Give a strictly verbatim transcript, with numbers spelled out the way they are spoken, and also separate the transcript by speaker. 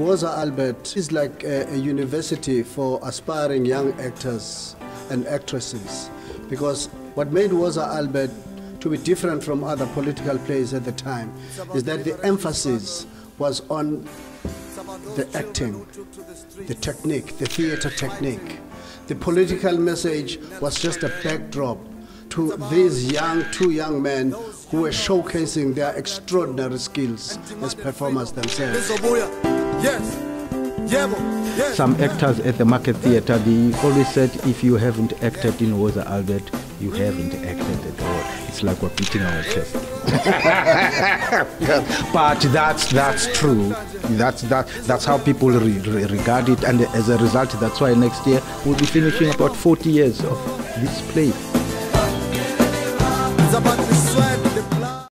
Speaker 1: Woza Albert is like a, a university for aspiring young actors and actresses, because what made Woza Albert to be different from other political plays at the time is that the emphasis was on the acting, the technique, the theater technique. The political message was just a backdrop to these young, two young men who were showcasing their extraordinary skills as performers themselves.
Speaker 2: Some actors at the Market Theatre, they always said, if you haven't acted in Woza Albert, you haven't acted at all. It's like we're beating our chest. But that's that's true. That's that that's how people re re regard it, and as a result, that's why next year we'll be finishing about forty years of this play.